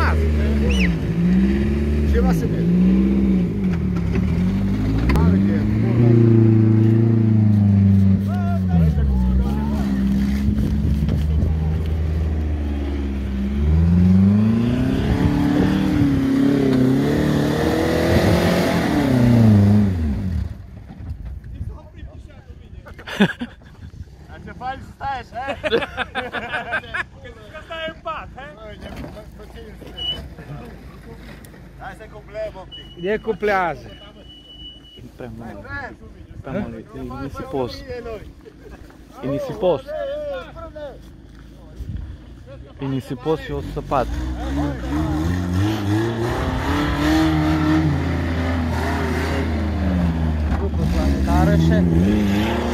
Lasă! Ceva se vede. Ce faci să stai așa? Că stai în pat, he? Hai să cupleăm un pic. E cuplează. Prea mult. Prea mult. E nisipos. E nisipos. E nisipos și o săpat. Lucru planetară și...